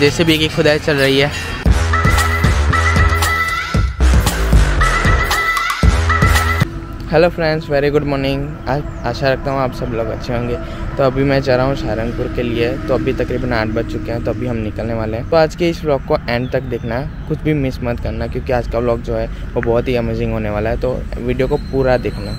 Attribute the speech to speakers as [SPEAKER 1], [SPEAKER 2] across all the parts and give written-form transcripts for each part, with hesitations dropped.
[SPEAKER 1] JCB की खुदाई चल रही है। Hello friends, very good morning. आशा रखता हूँ आप सब लोग अच्छे होंगे। तो अभी मैं जा रहा हूँ सहारनपुर के लिए। तो अभी तकरीबन 8 बज चुके हैं, तो अभी हम निकलने वाले हैं। तो आज के इस व्लॉग को एंड तक देखना, कुछ भी मिस मत करना, क्योंकि आज का व्लॉग जो है वो बहुत ही अमेजिंग होने वाला है। तो वीडियो को पूरा देखना।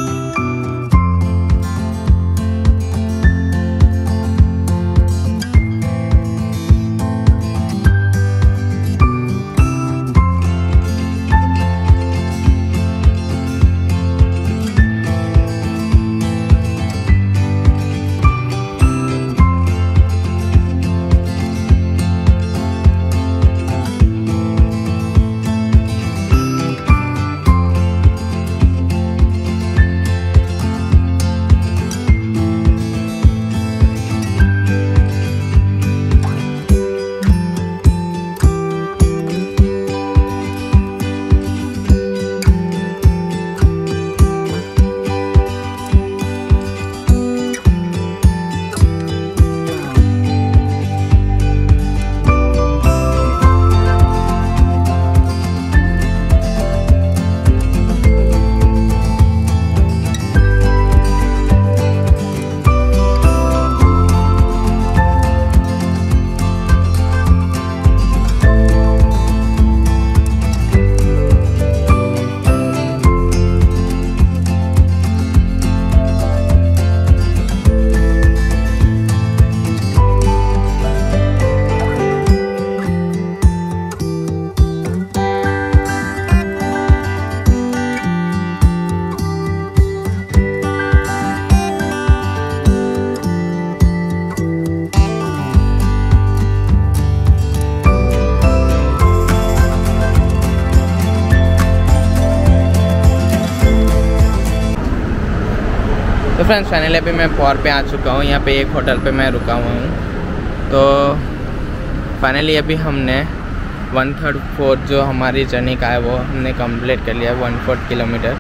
[SPEAKER 1] तो फ्रेंड्स, फाइनली अभी मैं पॉर पे आ चुका हूँ। यहाँ पे एक होटल पे मैं रुका हुआ हूँ। तो फाइनली अभी हमने 1/3 जो हमारी जर्नी का है वो हमने कंप्लीट कर लिया है, 1/4 किलोमीटर।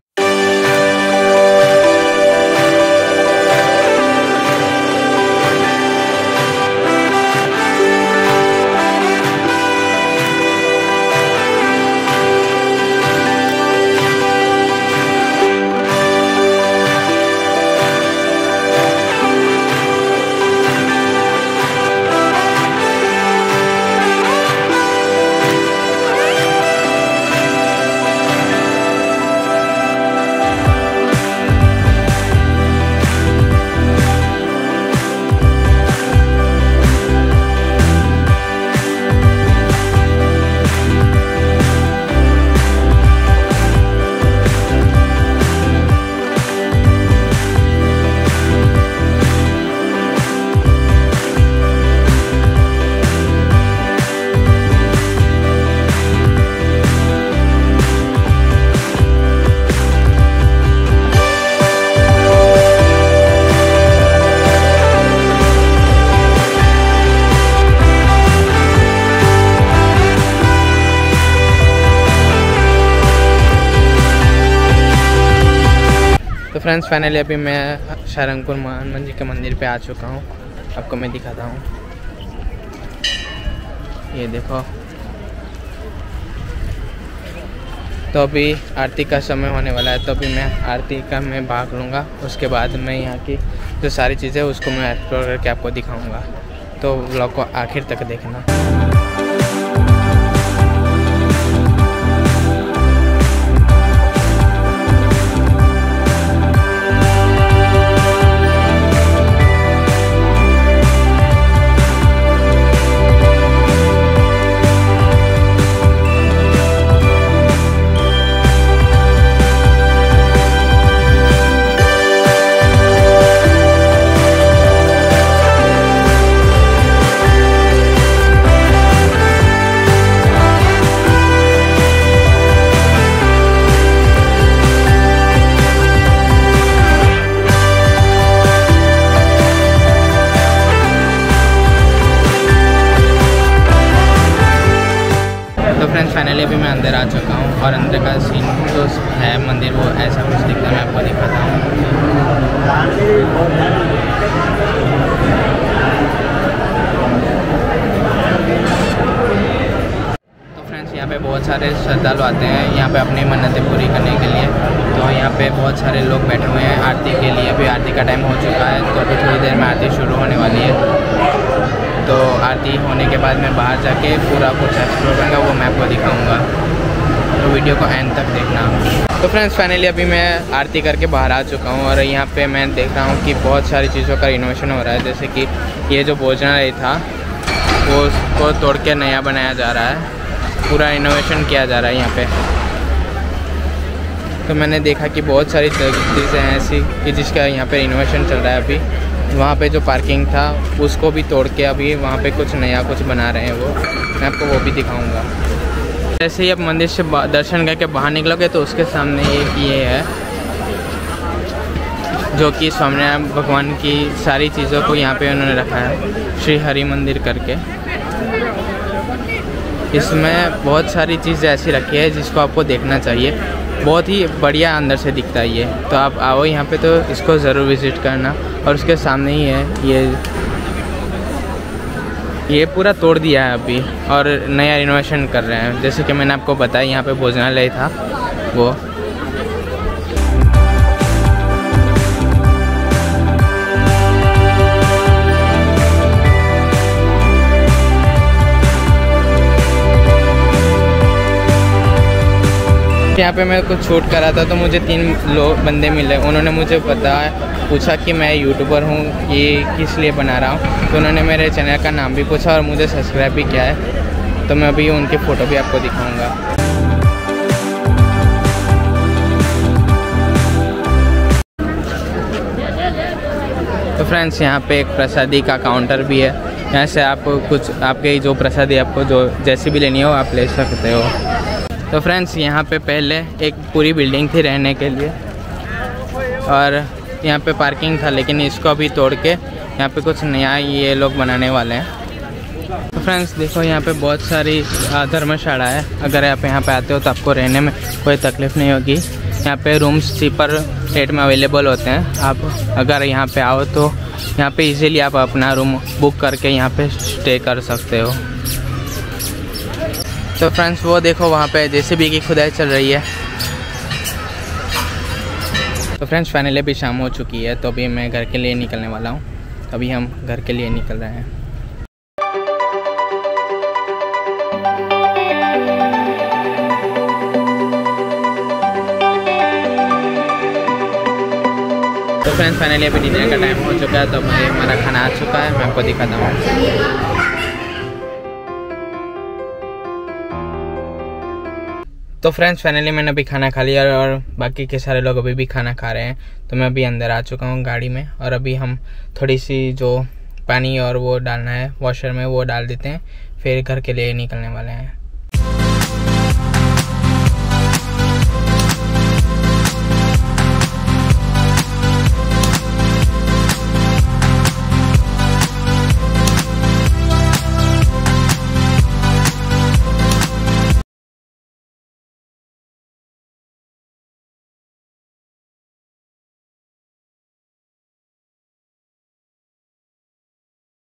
[SPEAKER 1] तो फ्रेंड्स, फाइनली अभी मैं सहारनपुर हनुमान जी के मंदिर पे आ चुका हूँ। आपको मैं दिखाता हूँ, ये देखो। तो अभी आरती का समय होने वाला है, तो अभी मैं आरती का मैं भाग लूँगा। उसके बाद मैं यहाँ की जो सारी चीज़ें उसको मैं एक्सप्लोर करके आपको दिखाऊँगा। तो व्लॉग को आखिर तक देखना। फाइनली अभी मैं अंदर आ चुका हूँ और अंदर का सीन जो है मंदिर वो ऐसा कुछ दिखता है। मैं आपको दिखाता हूँ। यहाँ पे बहुत सारे श्रद्धालु आते हैं यहाँ पे अपनी मन्नतें पूरी करने के लिए। तो यहाँ पे बहुत सारे लोग बैठे हुए हैं आरती के लिए। अभी आरती का टाइम हो चुका है, तो अभी थोड़ी देर में आरती शुरू होने वाली है। तो आरती होने के बाद मैं बाहर जाके पूरा कुछ एक्सप्लोर करूँगा, वो मैं आपको दिखाऊँगा, तो वीडियो को एंड तक देखना। तो फ्रेंड्स फाइनली अभी मैं आरती करके बाहर आ चुका हूँ और यहाँ पे मैं देख रहा हूँ कि बहुत सारी चीज़ों का इनोवेशन हो रहा है। जैसे कि ये जो भोजनालय था वो उसको तोड़ के नया बनाया जा रहा है, पूरा इनोवेशन किया जा रहा है यहाँ पे। तो मैंने देखा कि बहुत सारी चीज़ें हैं ऐसी कि जिसका यहाँ पे इनोवेशन चल रहा है। अभी वहाँ पे जो पार्किंग था उसको भी तोड़ के अभी वहाँ पे कुछ नया कुछ बना रहे हैं, वो मैं आपको वो भी दिखाऊँगा। जैसे ही आप मंदिर से दर्शन करके बाहर निकलोगे तो उसके सामने एक ये है जो कि स्वामीनारायण भगवान की सारी चीज़ों को यहाँ पे उन्होंने रखा है, श्री हरि मंदिर करके। इसमें बहुत सारी चीज़ें ऐसी रखी है जिसको आपको देखना चाहिए, बहुत ही बढ़िया अंदर से दिखता है ये। तो आप आओ यहाँ पे तो इसको ज़रूर विज़िट करना। और उसके सामने ही है ये पूरा तोड़ दिया है अभी और नया रिनोवेशन कर रहे हैं। जैसे कि मैंने आपको बताया यहाँ पे भोजनालय था वो। यहाँ पे मैं कुछ शूट करा था तो मुझे 3 बंदे मिले। उन्होंने मुझे पूछा कि मैं यूट्यूबर हूँ, ये किस लिए बना रहा हूँ। तो उन्होंने मेरे चैनल का नाम भी पूछा और मुझे सब्सक्राइब भी किया है। तो मैं अभी उनकी फ़ोटो भी आपको दिखाऊंगा। तो फ्रेंड्स यहाँ पे एक प्रसादी का काउंटर भी है। यहाँ से आप कुछ आपके जो प्रसादी आपको जो जैसी भी लेनी हो आप ले सकते हो। तो फ्रेंड्स यहाँ पे पहले एक पूरी बिल्डिंग थी रहने के लिए और यहाँ पे पार्किंग था, लेकिन इसको अभी तोड़ के यहाँ पे कुछ नया ये लोग बनाने वाले हैं। तो फ्रेंड्स देखो यहाँ पे बहुत सारी धर्मशाला है। अगर आप यहाँ पे आते हो तो आपको रहने में कोई तकलीफ़ नहीं होगी। यहाँ पे रूम्स चीपर रेट में अवेलेबल होते हैं। आप अगर यहाँ पे आओ तो यहाँ पे इजीली आप अपना रूम बुक करके यहाँ पे स्टे कर सकते हो। तो फ्रेंड्स वो देखो वहाँ पे जेसीबी की खुदाई चल रही है। तो फ्रेंड्स फाइनली अभी शाम हो चुकी है, तो अभी मैं घर के लिए निकलने वाला हूँ। अभी हम घर के लिए निकल रहे हैं। तो फ्रेंड्स फाइनली अभी डिनर का टाइम हो चुका है, तो अभी हमारा खाना आ चुका है। मैं आपको दिखाता हूँ। तो फ्रेंड्स फाइनली मैंने अभी खाना खा लिया और बाकी के सारे लोग अभी भी खाना खा रहे हैं। तो मैं अभी अंदर आ चुका हूँ गाड़ी में और अभी हम थोड़ी सी जो पानी और वो डालना है वॉशर में वो डाल देते हैं, फिर घर के लिए निकलने वाले हैं।